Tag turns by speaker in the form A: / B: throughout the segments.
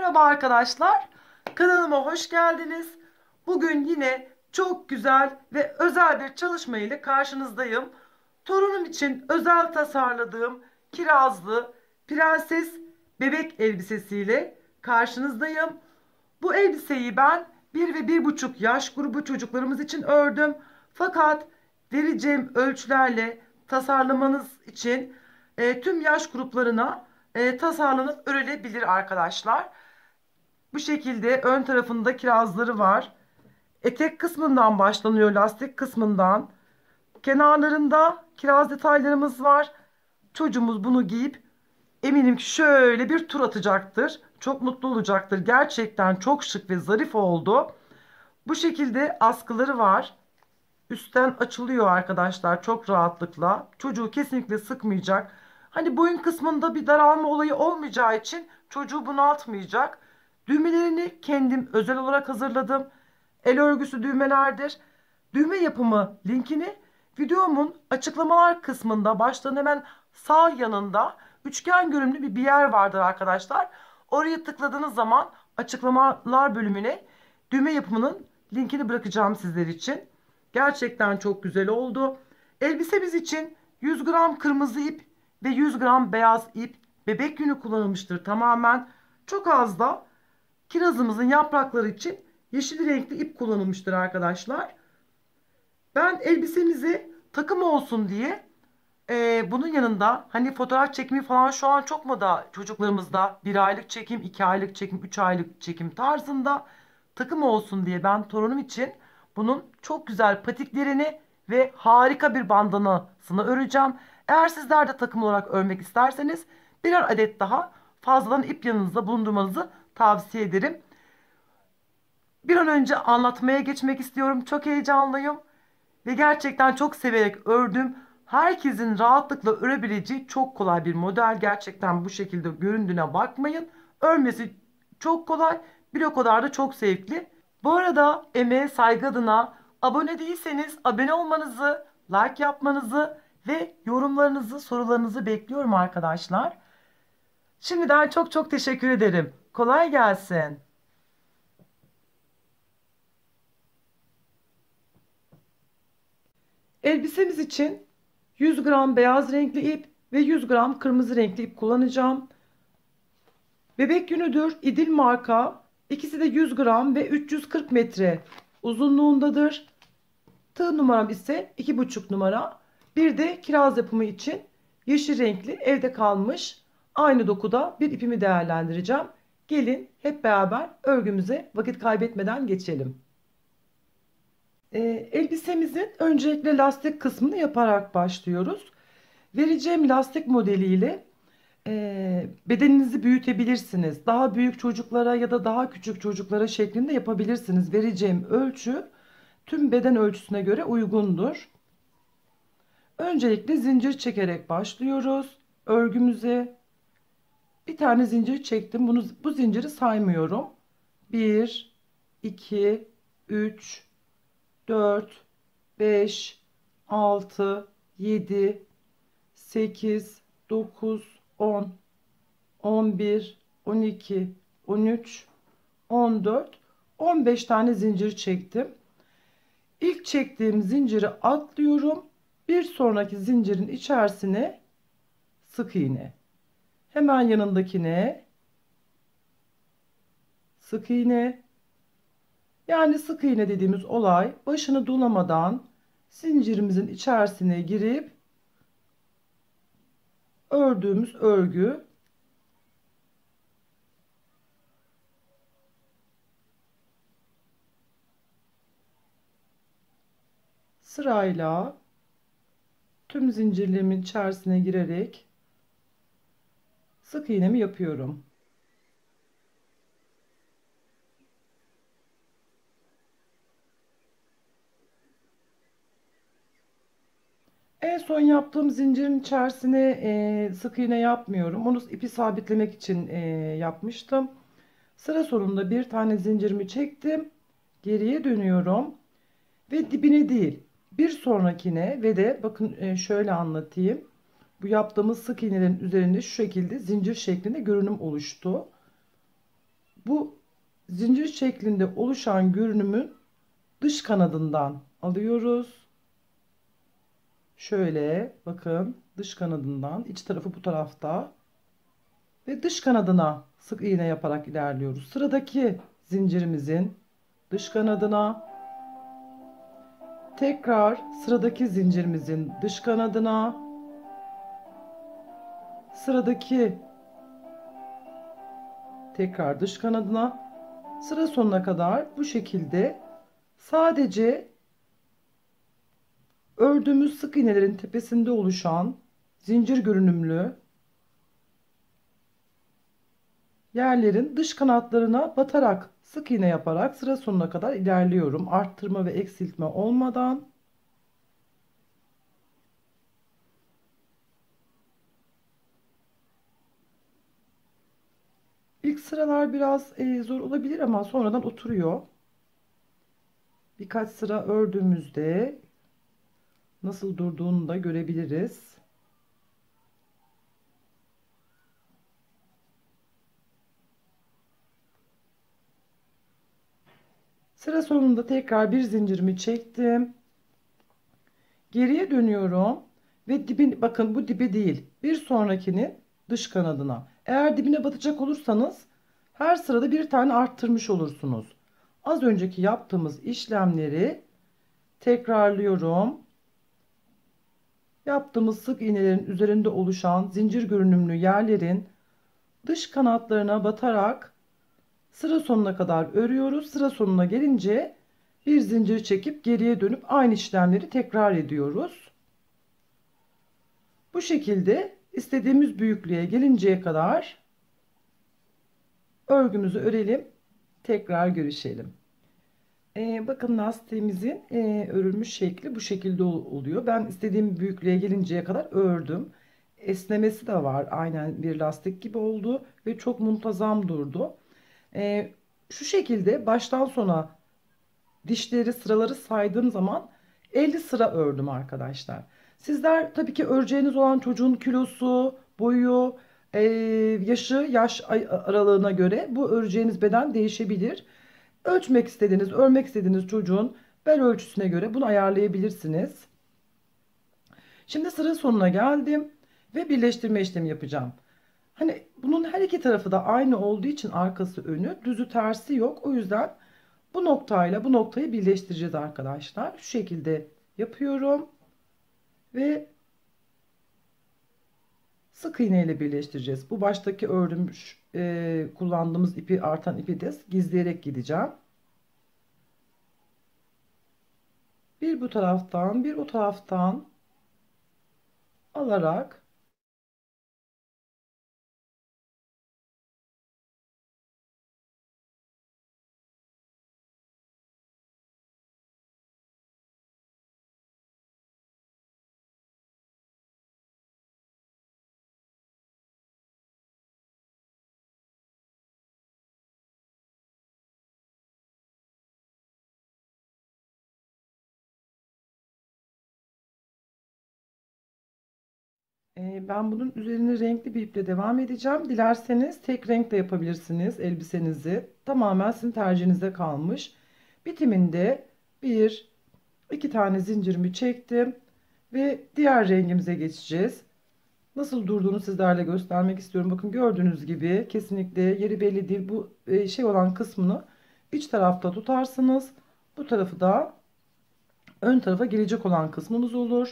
A: Merhaba arkadaşlar. Kanalıma hoş geldiniz. Bugün yine çok güzel ve özel bir çalışma ile karşınızdayım. Torunum için özel tasarladığım kirazlı prenses bebek elbisesiyle karşınızdayım. Bu elbiseyi ben 1 ve 1,5 yaş grubu çocuklarımız için ördüm. Fakat vereceğim ölçülerle tasarlamanız için tüm yaş gruplarına tasarlanıp örülebilir arkadaşlar. Bu şekilde ön tarafında kirazları var. Etek kısmından başlanıyor, lastik kısmından. Kenarlarında kiraz detaylarımız var. Çocuğumuz bunu giyip eminim ki şöyle bir tur atacaktır. Çok mutlu olacaktır. Gerçekten çok şık ve zarif oldu. Bu şekilde askıları var. Üstten açılıyor arkadaşlar çok rahatlıkla. Çocuğu kesinlikle sıkmayacak. Hani boyun kısmında bir daralma olayı olmayacağı için çocuğu bunaltmayacak. Düğmelerini kendim özel olarak hazırladım. El örgüsü düğmelerdir. Düğme yapımı linkini videomun açıklamalar kısmında başlığın hemen sağ yanında üçgen görünümlü bir yer vardır arkadaşlar. Oraya tıkladığınız zaman açıklamalar bölümüne düğme yapımının linkini bırakacağım sizler için. Gerçekten çok güzel oldu. Elbisemiz için 100 gram kırmızı ip ve 100 gram beyaz ip bebek yünü kullanılmıştır tamamen. Çok az da kirazımızın yaprakları için yeşil renkli ip kullanılmıştır arkadaşlar. Ben elbisemizi takım olsun diye bunun yanında hani fotoğraf çekimi falan şu an çok moda çocuklarımızda 1 aylık çekim, 2 aylık çekim, 3 aylık çekim tarzında takım olsun diye ben torunum için bunun çok güzel patiklerini ve harika bir bandanasını öreceğim. Eğer sizler de takım olarak örmek isterseniz birer adet daha fazladan ip yanınızda bulundurmanızı tavsiye ederim. Bir an önce anlatmaya geçmek istiyorum. Çok heyecanlıyım. Ve gerçekten çok severek ördüm. Herkesin rahatlıkla örebileceği çok kolay bir model. Gerçekten bu şekilde göründüğüne bakmayın. Örmesi çok kolay. Bir o kadar da çok zevkli. Bu arada emeğe saygı adına abone değilseniz abone olmanızı, like yapmanızı ve yorumlarınızı, sorularınızı bekliyorum arkadaşlar. Şimdiden çok çok teşekkür ederim. Kolay gelsin. Elbisemiz için 100 gram beyaz renkli ip ve 100 gram kırmızı renkli ip kullanacağım. Bebek yünüdür, İdil marka. İkisi de 100 gram ve 340 metre uzunluğundadır. Tığ numaram ise 2,5 numara. Bir de kiraz yapımı için yeşil renkli evde kalmış aynı dokuda bir ipimi değerlendireceğim. Gelin hep beraber örgümüze vakit kaybetmeden geçelim. Elbisemizin öncelikle lastik kısmını yaparak başlıyoruz. Vereceğim lastik modeliyle bedeninizi büyütebilirsiniz. Daha büyük çocuklara ya da daha küçük çocuklara şeklinde yapabilirsiniz. Vereceğim ölçü tüm beden ölçüsüne göre uygundur. Öncelikle zincir çekerek başlıyoruz. Örgümüze bir tane zincir çektim. Bu zinciri saymıyorum. 1, 2, 3, 4, 5, 6, 7, 8, 9, 10, 11, 12, 13, 14, 15 tane zincir çektim. İlk çektiğim zinciri atlıyorum. Bir sonraki zincirin içerisine sık iğne. Hemen yanındakine sık iğne. Yani sık iğne dediğimiz olay başını dolamadan zincirimizin içerisine girip ördüğümüz örgü. Sırayla tüm zincirlerimin içerisine girerek sık iğnemi yapıyorum. En son yaptığım zincirin içerisine sık iğne yapmıyorum. Onu ipi sabitlemek için yapmıştım. Sıra sonunda bir tane zincirimi çektim. Geriye dönüyorum. Ve dibine değil bir sonrakine ve de bakın şöyle anlatayım. Bu yaptığımız sık iğnelerin üzerinde şu şekilde zincir şeklinde görünüm oluştu. Bu zincir şeklinde oluşan görünümün dış kanadından alıyoruz. Şöyle bakın, dış kanadından, iç tarafı bu tarafta ve dış kanadına sık iğne yaparak ilerliyoruz. Sıradaki zincirimizin dış kanadına, tekrar sıradaki zincirimizin dış kanadına, sıradaki tekrar dış kanadına, sıra sonuna kadar bu şekilde sadece ördüğümüz sık iğnelerin tepesinde oluşan zincir görünümlü yerlerin dış kanatlarına batarak sık iğne yaparak sıra sonuna kadar ilerliyorum. Arttırma ve eksiltme olmadan. İlk sıralar biraz zor olabilir ama sonradan oturuyor. Birkaç sıra ördüğümüzde nasıl durduğunu da görebiliriz. Sıra sonunda tekrar bir zincirimi çektim. Geriye dönüyorum ve dibin, bakın bu dibi değil, bir sonrakinin dış kanadına. Eğer dibine batacak olursanız her sırada bir tane arttırmış olursunuz. Az önceki yaptığımız işlemleri tekrarlıyorum. Yaptığımız sık iğnelerin üzerinde oluşan zincir görünümlü yerlerin dış kanatlarına batarak sıra sonuna kadar örüyoruz. Sıra sonuna gelince bir zincir çekip geriye dönüp aynı işlemleri tekrar ediyoruz. Bu şekilde istediğimiz büyüklüğe gelinceye kadar örgümüzü örelim. Tekrar görüşelim. Bakın lastiğimizin örülmüş şekli bu şekilde oluyor. Ben istediğim büyüklüğe gelinceye kadar ördüm. Esnemesi de var. Aynen bir lastik gibi oldu ve çok muntazam durdu. Şu şekilde baştan sona dişleri, sıraları saydığım zaman 50 sıra ördüm arkadaşlar. Sizler tabii ki öreceğiniz olan çocuğun kilosu, boyu, yaş aralığına göre bu öreceğiniz beden değişebilir. Ölçmek istediğiniz, örmek istediğiniz çocuğun bel ölçüsüne göre bunu ayarlayabilirsiniz. Şimdi sıra sonuna geldim ve birleştirme işlemi yapacağım. Hani bunun her iki tarafı da aynı olduğu için arkası önü, düzü tersi yok. O yüzden bu noktayla bu noktayı birleştireceğiz arkadaşlar. Şu şekilde yapıyorum ve sık iğne ile birleştireceğiz. Bu baştaki ördüğümüz kullandığımız ipi, artan ipi de gizleyerek gideceğim. Bir bu taraftan bir o taraftan alarak ben bunun üzerine renkli bir iple devam edeceğim. Dilerseniz tek renk de yapabilirsiniz elbisenizi. Tamamen sizin tercihinize kalmış. Bitiminde bir iki tane zincirimi çektim ve diğer rengimize geçeceğiz. Nasıl durduğunu sizlerle göstermek istiyorum. Bakın gördüğünüz gibi kesinlikle yeri belli değil. Bu şey olan kısmını iç tarafta tutarsınız. Bu tarafı da ön tarafa gelecek olan kısmımız olur.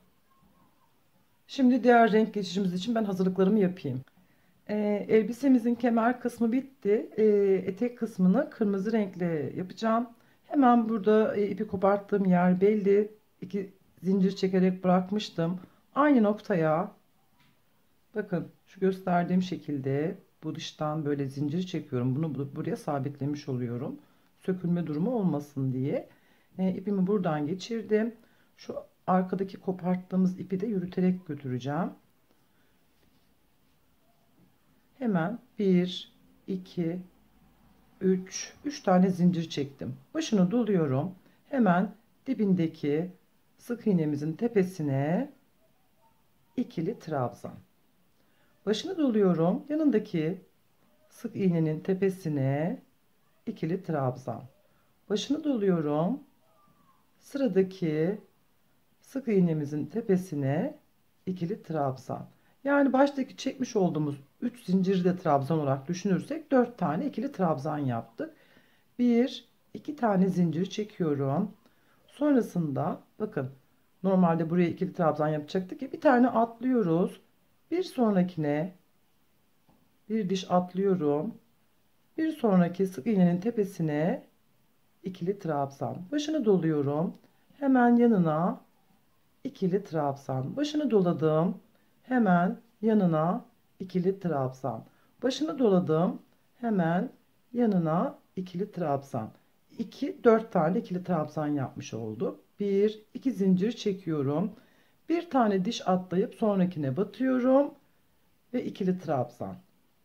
A: Şimdi diğer renk geçişimiz için ben hazırlıklarımı yapayım. Elbisemizin kemer kısmı bitti. Etek kısmını kırmızı renkle yapacağım. Hemen burada ipi koparttığım yer belli. İki zincir çekerek bırakmıştım. Aynı noktaya bakın şu gösterdiğim şekilde bu dıştan böyle zincir çekiyorum. Bunu buraya sabitlemiş oluyorum. Sökülme durumu olmasın diye. İpimi buradan geçirdim. Şu arkadaki koparttığımız ipi de yürüterek götüreceğim. Hemen 1, 2, 3 tane zincir çektim. Başını doluyorum. Hemen dibindeki sık iğnemizin tepesine ikili trabzan. Başını doluyorum. Yanındaki sık iğnenin tepesine ikili trabzan. Başını doluyorum. Sıradaki sık iğnemizin tepesine ikili trabzan. Yani baştaki çekmiş olduğumuz 3 zinciri de trabzan olarak düşünürsek 4 tane ikili trabzan yaptık. 1 2 tane zincir çekiyorum. Sonrasında bakın, normalde buraya ikili trabzan yapacaktık ya, bir tane atlıyoruz. Bir sonrakine bir diş atlıyorum. Bir sonraki sık iğnenin tepesine ikili trabzan. Başını doluyorum. Hemen yanına ikili trabzan. Başını doladım. Hemen yanına ikili trabzan. Başını doladım. Hemen yanına ikili trabzan. 2 4 tane ikili trabzan yapmış olduk. 1 2 zincir çekiyorum. Bir tane diş atlayıp sonrakine batıyorum ve ikili trabzan.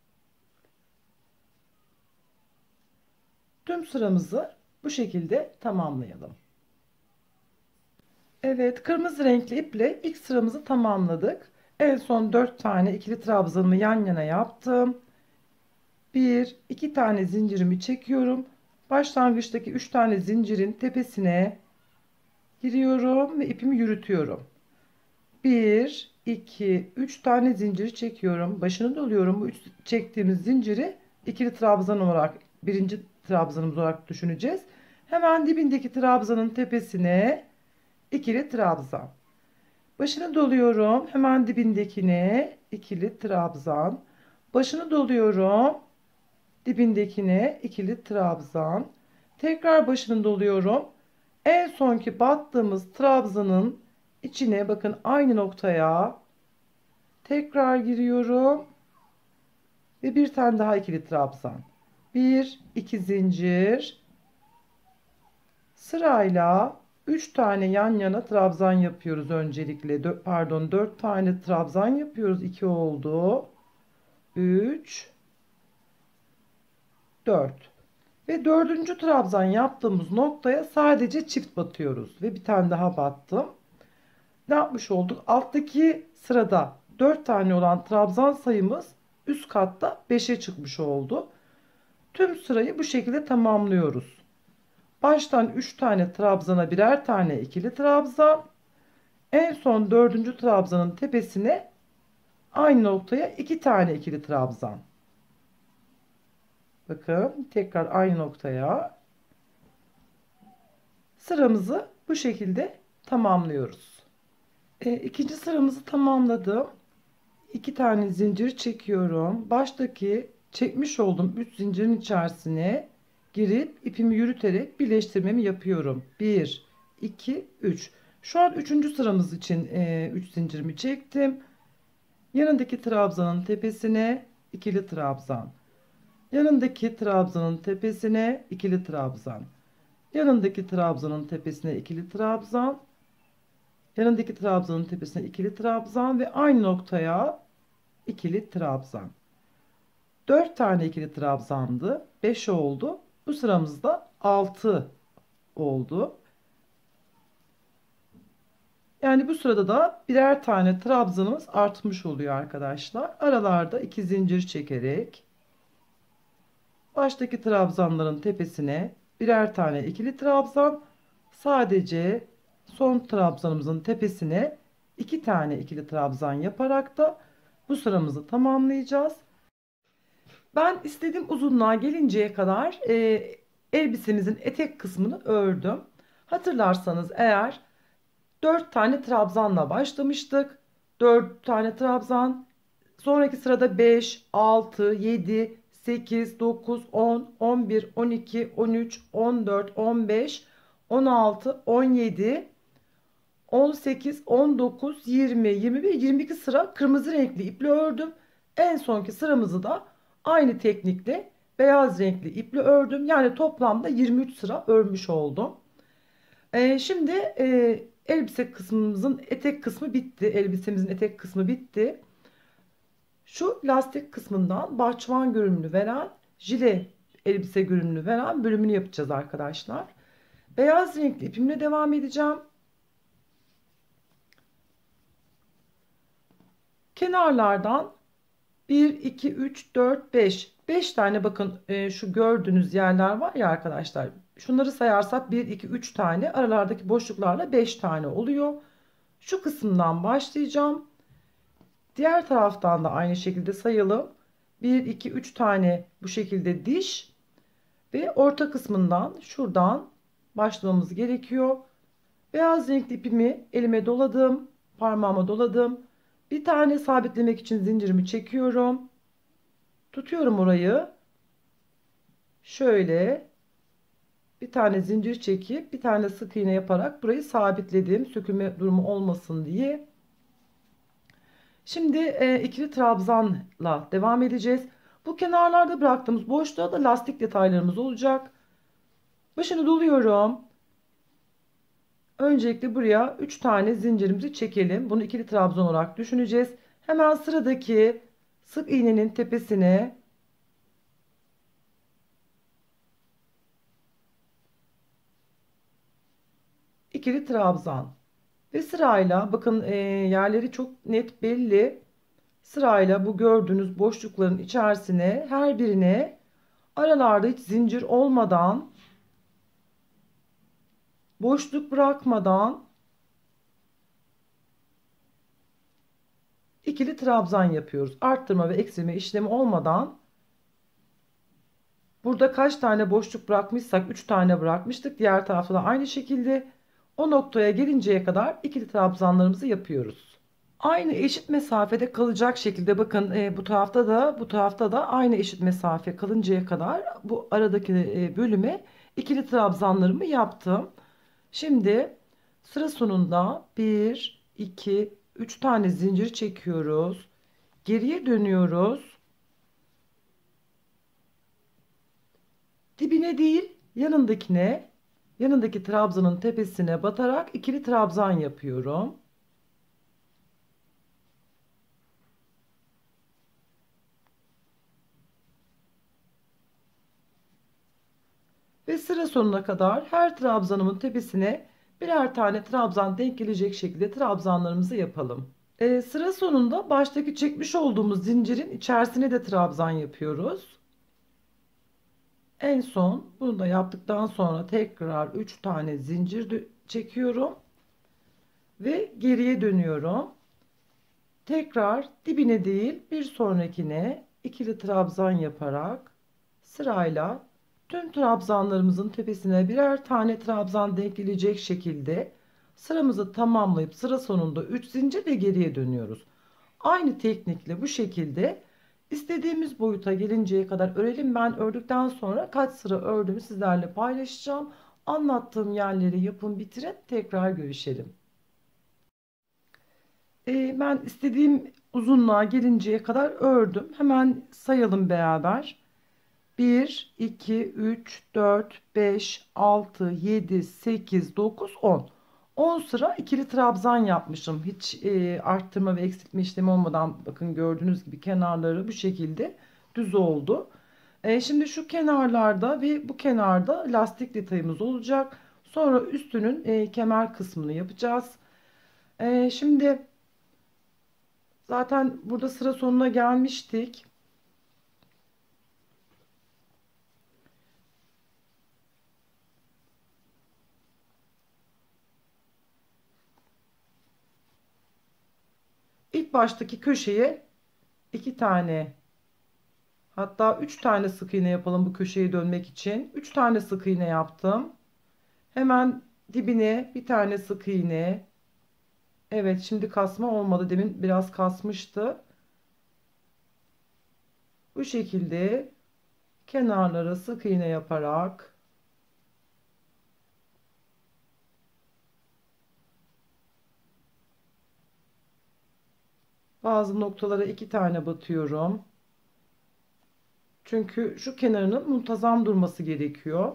A: Tüm sıramızı bu şekilde tamamlayalım. Evet, kırmızı renkli iple ilk sıramızı tamamladık. En son 4 tane ikili trabzanımı yan yana yaptım. 1 2 tane zincirimi çekiyorum. Başlangıçtaki 3 tane zincirin tepesine giriyorum ve ipimi yürütüyorum. 1 2 3 tane zincir çekiyorum. Başını doluyorum. Bu 3 çektiğimiz zinciri ikili trabzan olarak, birinci trabzanımız olarak düşüneceğiz. Hemen dibindeki trabzanın tepesine ikili trabzan. Başını doluyorum. Hemen dibindekine ikili trabzan. Başını doluyorum. Dibindekine ikili trabzan. Tekrar başını doluyorum. En sonki battığımız trabzanın içine bakın, aynı noktaya tekrar giriyorum ve bir tane daha ikili trabzan. 1 2 zincir sırayla 3 tane yan yana trabzan yapıyoruz öncelikle. Pardon, 4 tane trabzan yapıyoruz. 2 oldu. 3 4 ve dördüncü trabzan yaptığımız noktaya sadece çift batıyoruz ve bir tane daha battım. Ne yapmış olduk? Alttaki sırada 4 tane olan trabzan sayımız üst katta 5'e çıkmış oldu. Tüm sırayı bu şekilde tamamlıyoruz. Baştan 3 tane trabzana birer tane ikili trabzan. En son dördüncü trabzanın tepesine aynı noktaya 2 tane ikili trabzan. Bakın, tekrar aynı noktaya sıramızı bu şekilde tamamlıyoruz. İkinci sıramızı tamamladım. 2 tane zincir çekiyorum. Baştaki çekmiş olduğum 3 zincirin içerisine girip ipimi yürüterek birleştirmemi yapıyorum. 1 2 3. Şu an 3. sıramız için 3 zincirimi çektim. Yanındaki trabzanın tepesine ikili trabzan. Yanındaki trabzanın tepesine ikili trabzan. Yanındaki trabzanın tepesine ikili trabzan. Yanındaki trabzanın tepesine ikili trabzan ve aynı noktaya ikili trabzan. 4 tane ikili trabzandı. 5 oldu. Bu sıramızda 6 oldu. Yani bu sırada da birer tane trabzanımız artmış oluyor arkadaşlar. Aralarda 2 zincir çekerek baştaki trabzanların tepesine birer tane ikili trabzan, sadece son trabzanımızın tepesine 2 tane ikili trabzan yaparak da bu sıramızı tamamlayacağız. Ben istediğim uzunluğa gelinceye kadar elbisemizin etek kısmını ördüm. Hatırlarsanız eğer 4 tane trabzanla başlamıştık. 4 tane trabzan. Sonraki sırada 5, 6, 7, 8, 9, 10, 11, 12, 13, 14, 15, 16, 17, 18, 19, 20, 21, 22 sıra kırmızı renkli iple ördüm. En sonki sıramızı da aynı teknikle beyaz renkli iple ördüm. Yani toplamda 23 sıra örmüş oldum. Şimdi elbise kısmımızın etek kısmı bitti. Elbisemizin etek kısmı bitti. Şu lastik kısmından bahçıvan görünümlü veren, jile elbise görünümlü veren bölümünü yapacağız arkadaşlar. Beyaz renkli ipimle devam edeceğim. Kenarlardan 1, 2, 3, 4, 5. 5 tane bakın, şu gördüğünüz yerler var ya arkadaşlar. Şunları sayarsak bir 2 3 tane, aralardaki boşluklarla 5 tane oluyor. Şu kısımdan başlayacağım. Diğer taraftan da aynı şekilde sayalım. Bir 2 3 tane bu şekilde diş ve orta kısmından şuradan başlamamız gerekiyor. Beyaz renkli ipimi elime doladım, parmağıma doladım. Bir tane sabitlemek için zincirimi çekiyorum. Tutuyorum orayı. Şöyle bir tane zincir çekip bir tane sık iğne yaparak burayı sabitledim. Sökülme durumu olmasın diye. Şimdi ikili trabzanla devam edeceğiz. Bu kenarlarda bıraktığımız boşluğa da lastik detaylarımız olacak. Başını doluyorum. Öncelikle buraya 3 tane zincirimizi çekelim. Bunu ikili trabzan olarak düşüneceğiz. Hemen sıradaki sık iğnenin tepesine ikili trabzan ve sırayla bakın, yerleri çok net belli. Sırayla bu gördüğünüz boşlukların içerisine, her birine aralarda hiç zincir olmadan, boşluk bırakmadan ikili trabzan yapıyoruz. Arttırma ve eksilme işlemi olmadan. Burada kaç tane boşluk bırakmışsak 3 tane bırakmıştık. Diğer tarafta da aynı şekilde o noktaya gelinceye kadar ikili trabzanlarımızı yapıyoruz. Aynı eşit mesafede kalacak şekilde bakın, bu tarafta da aynı eşit mesafe kalıncaya kadar bu aradaki bölüme ikili trabzanlarımı yaptım. Şimdi sıra sonunda bir 2 3 tane zincir çekiyoruz. Geriye dönüyoruz. Dibine değil, yanındaki trabzanın tepesine batarak ikili trabzan yapıyorum. Ve sıra sonuna kadar her trabzanımın tepesine birer tane trabzan denk gelecek şekilde trabzanlarımızı yapalım. Sıra sonunda baştaki çekmiş olduğumuz zincirin içerisine de trabzan yapıyoruz. En son bunu da yaptıktan sonra tekrar 3 tane zincir çekiyorum ve geriye dönüyorum. Tekrar dibine değil, bir sonrakine ikili trabzan yaparak sırayla tüm trabzanlarımızın tepesine birer tane trabzan denk gelecek şekilde sıramızı tamamlayıp sıra sonunda 3 zincir ve geriye dönüyoruz. Aynı teknikle bu şekilde istediğimiz boyuta gelinceye kadar örelim. Ben ördükten sonra kaç sıra ördüğümü sizlerle paylaşacağım. Anlattığım yerleri yapın, bitirin, tekrar görüşelim. Ben istediğim uzunluğa gelinceye kadar ördüm. Hemen sayalım beraber. 1, 2, 3, 4, 5, 6, 7, 8, 9, 10. 10 sıra ikili trabzan yapmışım. Hiç arttırma ve eksiltme işlemi olmadan, bakın gördüğünüz gibi kenarları bu şekilde düz oldu. Şimdi şu kenarlarda ve bu kenarda lastik detayımız olacak. Sonra üstünün kemer kısmını yapacağız. Şimdi zaten burada sıra sonuna gelmiştik. İlk baştaki köşeye 2 tane, hatta 3 tane sık iğne yapalım bu köşeyi dönmek için. 3 tane sık iğne yaptım. Hemen dibine bir tane sık iğne. Evet, şimdi kasma olmadı. Demin biraz kasmıştı. Bu şekilde kenarlara sık iğne yaparak bazı noktalara 2 tane batıyorum. Çünkü şu kenarının muntazam durması gerekiyor.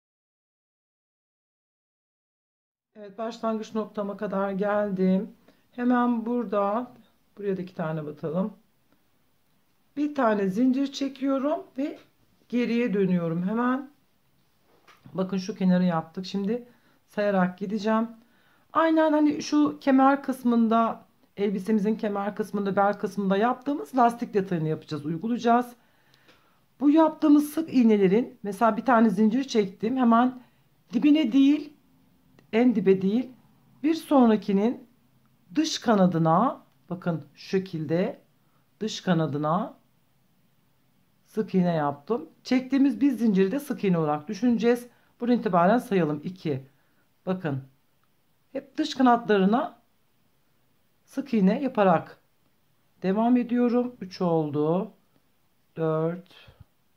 A: Evet, başlangıç noktama kadar geldim. Hemen burada, buraya da 2 tane batalım. Bir tane zincir çekiyorum ve geriye dönüyorum hemen. Bakın şu kenarı yaptık. Şimdi sayarak gideceğim. Aynen hani şu kemer kısmında, elbisemizin kemer kısmında, bel kısmında yaptığımız lastik detayını yapacağız, uygulayacağız. Bu yaptığımız sık iğnelerin mesela bir tane zincir çektim. Hemen dibine değil, en dibe değil, bir sonrakinin dış kanadına, bakın şu şekilde dış kanadına sık iğne yaptım. Çektiğimiz bir zinciri de sık iğne olarak düşüneceğiz. Buradan itibaren sayalım. 2. Bakın. Hep dış kanatlarına sık iğne yaparak devam ediyorum. 3 oldu. 4,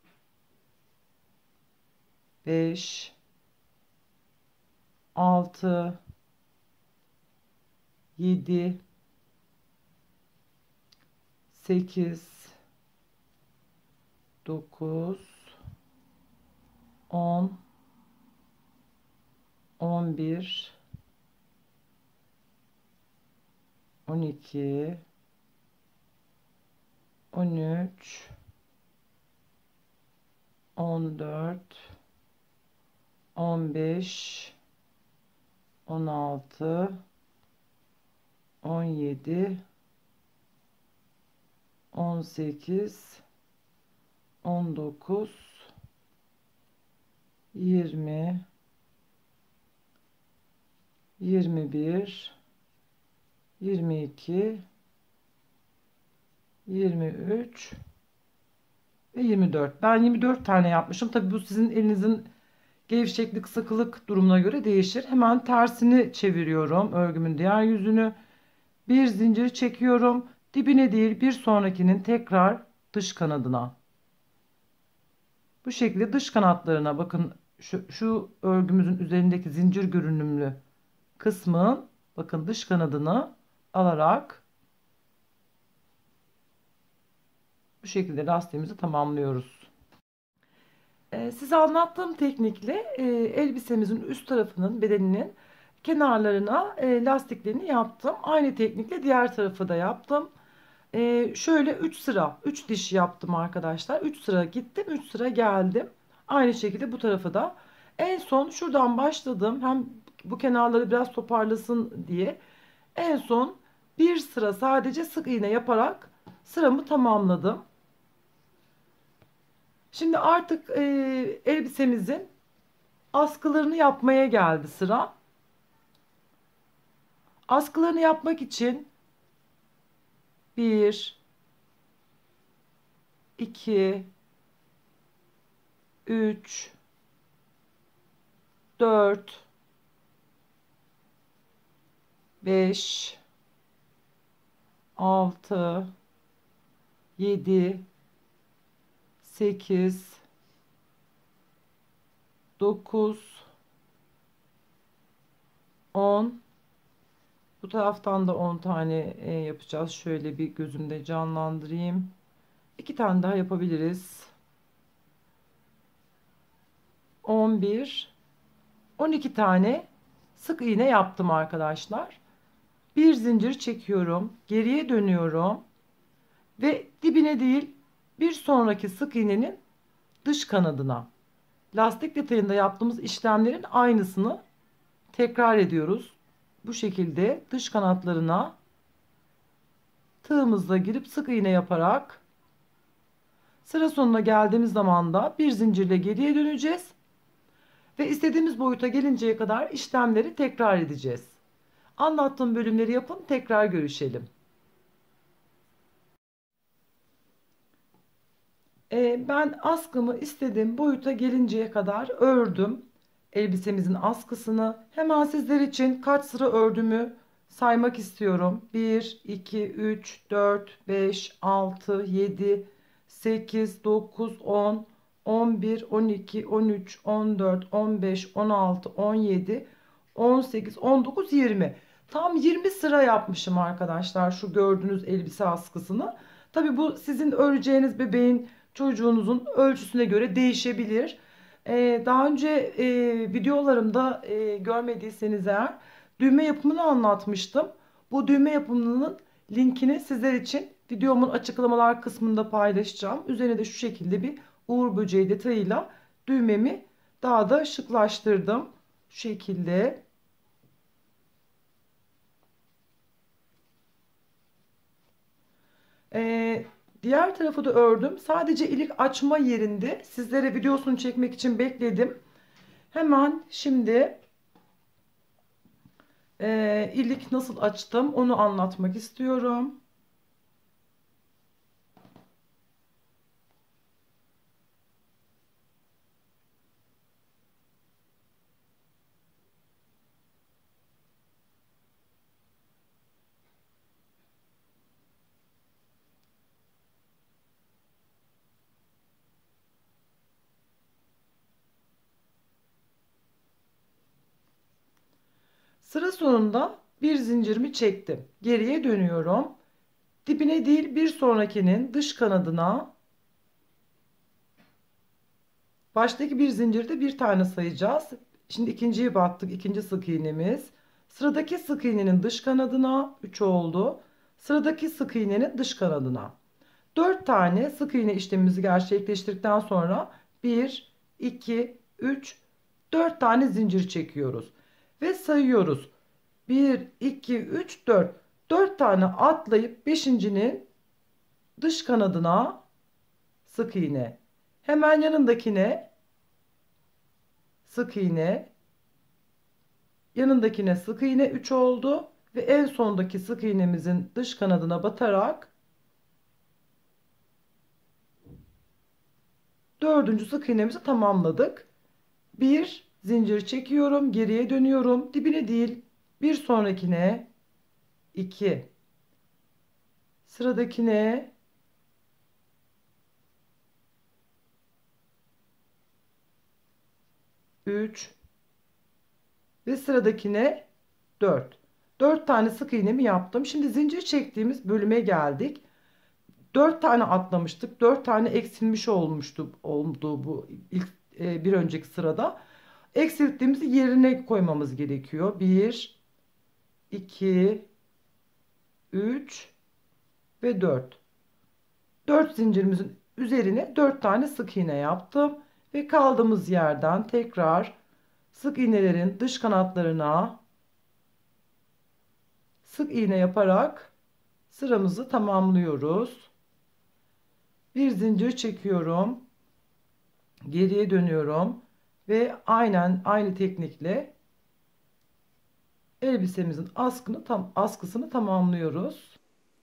A: 5, 6, 7, 8, 9, 10, 11, 12, 13, 14, 15, 16, 17, 18, 19, 20, 21, 22, 23 ve 24. Ben 24 tane yapmışım. Tabii bu sizin elinizin gevşeklik, sıkılık durumuna göre değişir. Hemen tersini çeviriyorum. Örgümün diğer yüzünü. Bir zincir çekiyorum. Dibine değil, bir sonrakinin tekrar dış kanadına. Bu şekilde dış kanatlarına bakın, şu örgümüzün üzerindeki zincir görünümlü kısmın bakın dış kanadını alarak bu şekilde lastiğimizi tamamlıyoruz. Size anlattığım teknikle elbisemizin üst tarafının, bedeninin kenarlarına lastiklerini yaptım. Aynı teknikle diğer tarafı da yaptım. Şöyle 3 sıra, 3 diş yaptım arkadaşlar. 3 sıra gittim, 3 sıra geldim. Aynı şekilde bu tarafı da. En son şuradan başladım. Hem bu kenarları biraz toparlasın diye. En son bir sıra sadece sık iğne yaparak sıramı tamamladım. Şimdi artık elbisemizin askılarını yapmaya geldi sıra. Askılarını yapmak için 1, 2, 3, 4, 5, 6, 7, 8, 9, 10. Bu taraftan da 10 tane yapacağız. Şöyle bir gözümde canlandırayım. 2 tane daha yapabiliriz. 11, 12 tane sık iğne yaptım arkadaşlar. Bir zincir çekiyorum. Geriye dönüyorum. Ve dibine değil, bir sonraki sık iğnenin dış kanadına. Lastik detayında yaptığımız işlemlerin aynısını tekrar ediyoruz. Bu şekilde dış kanatlarına tığımızla girip sık iğne yaparak sıra sonuna geldiğimiz zaman da bir zincirle geriye döneceğiz ve istediğimiz boyuta gelinceye kadar işlemleri tekrar edeceğiz. Anlattığım bölümleri yapın, tekrar görüşelim. Ben askımı istediğim boyuta gelinceye kadar ördüm. Elbisemizin askısını hemen sizler için kaç sıra ördüğümü saymak istiyorum. 1, 2, 3, 4, 5, 6, 7, 8, 9, 10, 11, 12, 13, 14, 15, 16, 17, 18, 19, 20. Tam 20 sıra yapmışım arkadaşlar şu gördüğünüz elbise askısını. Tabi bu sizin öreceğiniz bebeğin, çocuğunuzun ölçüsüne göre değişebilir. Daha önce videolarımda görmediyseniz eğer düğme yapımını anlatmıştım. Bu düğme yapımının linkini sizler için videomun açıklamalar kısmında paylaşacağım. Üzerine de şu şekilde bir uğur böceği detayıyla düğmemi daha da şıklaştırdım. Şu şekilde. Diğer tarafı da ördüm. Sadece ilik açma yerinde sizlere videosunu çekmek için bekledim. Hemen şimdi ilik nasıl açtım onu anlatmak istiyorum. Sıra sonunda bir zincirimi çektim. Geriye dönüyorum. Dibine değil bir sonrakinin dış kanadına, baştaki bir zincirde bir tane sayacağız. Şimdi ikinciyi battık. İkinci sık iğnemiz. Sıradaki sık iğnenin dış kanadına 3 oldu. Sıradaki sık iğnenin dış kanadına. 4 tane sık iğne işlemimizi gerçekleştirdikten sonra 1, 2, 3, 4 tane zincir çekiyoruz. Ve sayıyoruz. 1, 2, 3, 4. 4 tane atlayıp 5.'nin dış kanadına sık iğne. Hemen yanındakine sık iğne. Yanındakine sık iğne 3 oldu. Ve en sondaki sık iğnemizin dış kanadına batarak dördüncü sık iğnemizi tamamladık. Bir zincir çekiyorum, geriye dönüyorum. Dibine değil, bir sonrakine 2. Sıradakine 3 ve sıradakine 4. 4 tane sık iğnemi yaptım. Şimdi zincir çektiğimiz bölüme geldik. 4 tane atlamıştık. 4 tane eksilmiş oldu bu ilk bir önceki sırada. Eksilttiğimizi yerine koymamız gerekiyor. 1, 2, 3 ve 4. 4 zincirimizin üzerine 4 tane sık iğne yaptım. Ve kaldığımız yerden tekrar sık iğnelerin dış kanatlarına sık iğne yaparak sıramızı tamamlıyoruz. Bir zincir çekiyorum. Geriye dönüyorum. Ve aynen aynı teknikle elbisemizin askısını tamamlıyoruz.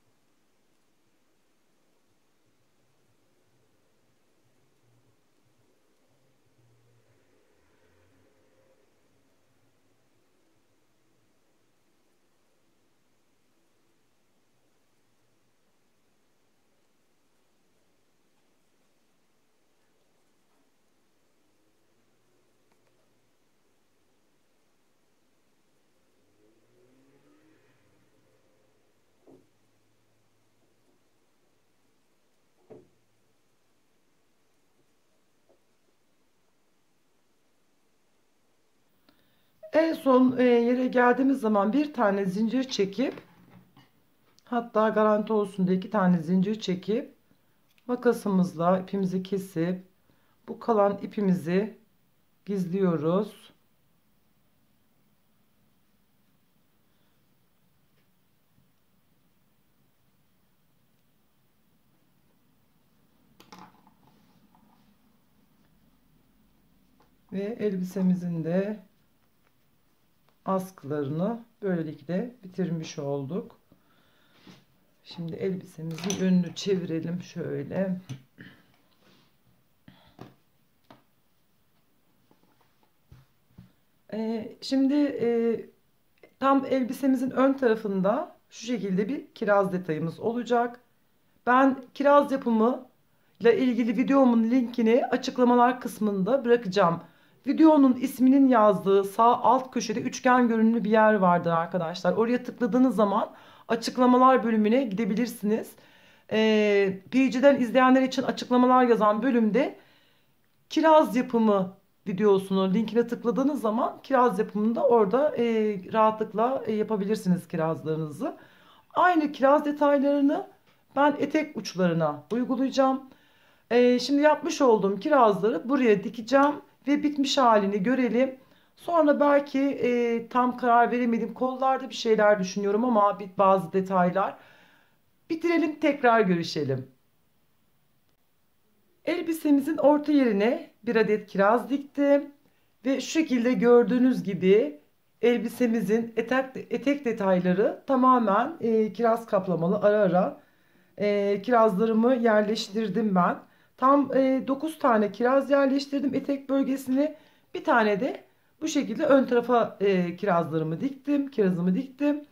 A: En son yere geldiğimiz zaman bir tane zincir çekip, hatta garanti olsun diye 2 tane zincir çekip makasımızla ipimizi kesip bu kalan ipimizi gizliyoruz. Ve elbisemizin de askılarını böylelikle bitirmiş olduk. Şimdi elbisemizin önünü çevirelim şöyle. Şimdi tam elbisemizin ön tarafında şu şekilde bir kiraz detayımız olacak. Ben kiraz yapımı ile ilgili videomun linkini açıklamalar kısmında bırakacağım. Videonun isminin yazdığı sağ alt köşede üçgen görünümlü bir yer vardır arkadaşlar. Oraya tıkladığınız zaman açıklamalar bölümüne gidebilirsiniz. PG'den izleyenler için açıklamalar yazan bölümde kiraz yapımı videosunun linkine tıkladığınız zaman kiraz yapımında orada rahatlıkla yapabilirsiniz kirazlarınızı. Aynı kiraz detaylarını ben etek uçlarına uygulayacağım. Şimdi yapmış olduğum kirazları buraya dikeceğim ve bitmiş halini görelim. Sonra belki tam karar veremedim. Kollarda bir şeyler düşünüyorum ama bazı detaylar. Bitirelim, tekrar görüşelim. Elbisemizin orta yerine bir adet kiraz diktim. Ve şu şekilde gördüğünüz gibi elbisemizin etek detayları tamamen kiraz kaplamalı. Ara ara kirazlarımı yerleştirdim ben. Tam 9 tane kiraz yerleştirdim etek bölgesine. Bir tane de bu şekilde ön tarafa kirazımı diktim.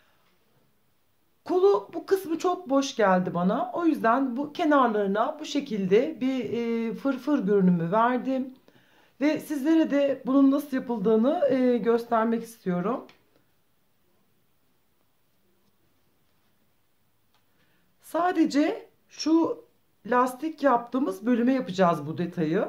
A: Kolu bu kısmı çok boş geldi bana. O yüzden bu kenarlarına bu şekilde bir fırfır görünümü verdim. Ve sizlere de bunun nasıl yapıldığını göstermek istiyorum. Sadece şu lastik yaptığımız bölüme yapacağız bu detayı.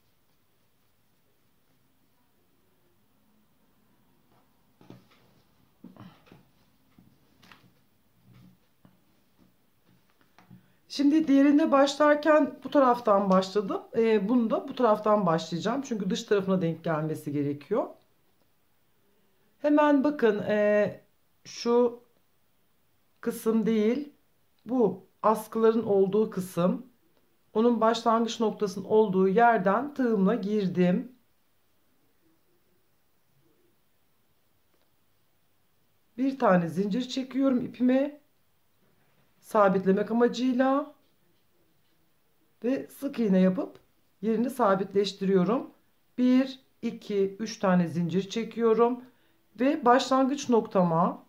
A: Şimdi diğerine başlarken bu taraftan başladım. Bunu da bu taraftan başlayacağım. Çünkü dış tarafına denk gelmesi gerekiyor. Hemen bakın şu kısım değil. Bu askıların olduğu kısım. Onun başlangıç noktasının olduğu yerden tığımla girdim. Bir tane zincir çekiyorum ipime sabitlemek amacıyla ve sık iğne yapıp yerini sabitleştiriyorum. 1 2 3 tane zincir çekiyorum ve başlangıç noktama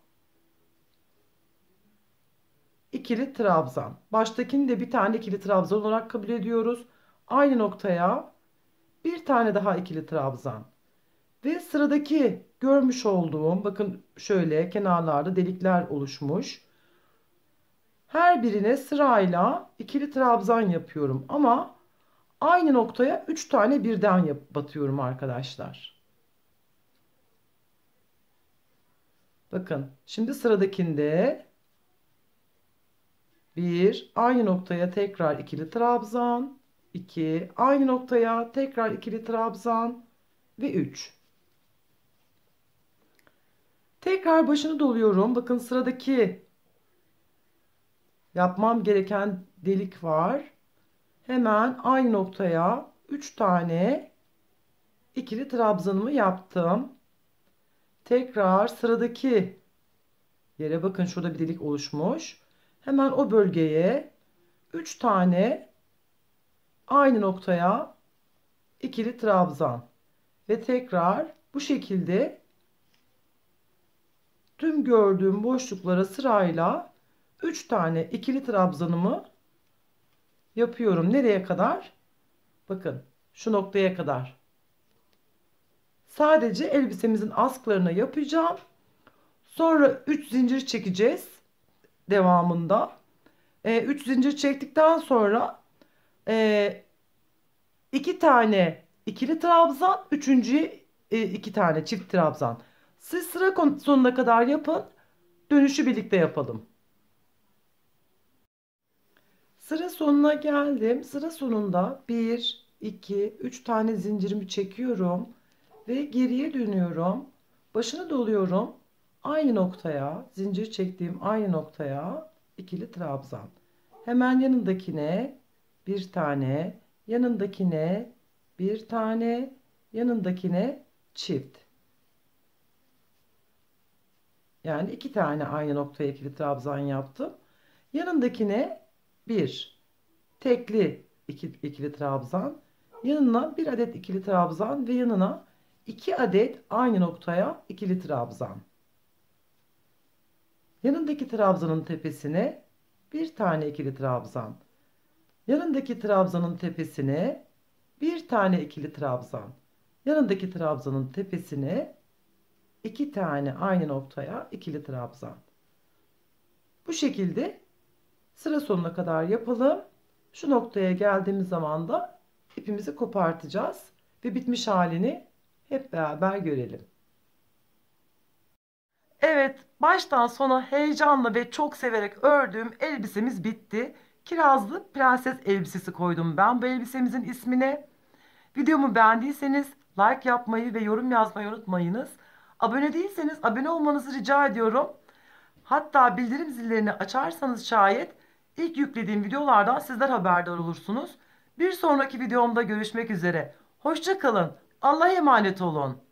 A: ikili trabzan. Baştakini de bir tane ikili trabzan olarak kabul ediyoruz. Aynı noktaya bir tane daha ikili trabzan. Ve sıradaki görmüş olduğum, bakın şöyle kenarlarda delikler oluşmuş. Her birine sırayla ikili trabzan yapıyorum ama aynı noktaya 3 tane birden batıyorum arkadaşlar. Bakın şimdi sıradakinde bir aynı noktaya tekrar ikili trabzan, 2 aynı noktaya tekrar ikili trabzan ve 3. Tekrar başını doluyorum. Bakın sıradaki yapmam gereken delik var. Hemen aynı noktaya 3 tane ikili trabzanımı yaptım. Tekrar sıradaki yere bakın, şurada bir delik oluşmuş. Hemen o bölgeye 3 tane aynı noktaya ikili trabzan ve tekrar bu şekilde tüm gördüğüm boşluklara sırayla 3 tane ikili trabzanımı yapıyorum. Nereye kadar? Bakın şu noktaya kadar. Sadece elbisemizin askılarına yapacağım. Sonra 3 zincir çekeceğiz devamında. 3 zincir çektikten sonra 2 tane ikili trabzan, üçüncüye 2 tane çift trabzan. Siz sıra sonuna kadar yapın. Dönüşü birlikte yapalım. Sıra sonuna geldim. Sıra sonunda 1, 2, 3 tane zincirimi çekiyorum ve geriye dönüyorum. Başını doluyorum. Aynı noktaya, zincir çektiğim aynı noktaya ikili trabzan. Hemen yanındakine bir tane, yanındakine bir tane, yanındakine çift. Yani 2 tane aynı noktaya ikili trabzan yaptım. Yanındakine bir tekli ikili trabzan, yanına bir adet ikili trabzan ve yanına 2 adet aynı noktaya ikili trabzan. Yanındaki trabzanın tepesine bir tane ikili trabzan. Yanındaki trabzanın tepesine bir tane ikili trabzan. Yanındaki trabzanın tepesine 2 tane aynı noktaya ikili trabzan. Bu şekilde sıra sonuna kadar yapalım. Şu noktaya geldiğimiz zaman da ipimizi kopartacağız ve bitmiş halini hep beraber görelim. Evet, baştan sona heyecanla ve çok severek ördüğüm elbisemiz bitti. Kirazlı prenses elbisesi koydum ben bu elbisemizin ismine. Videomu beğendiyseniz like yapmayı ve yorum yazmayı unutmayınız. Abone değilseniz abone olmanızı rica ediyorum. Hatta bildirim zillerini açarsanız şayet ilk yüklediğim videolardan sizler haberdar olursunuz. Bir sonraki videomda görüşmek üzere. Hoşça kalın. Allah'a emanet olun.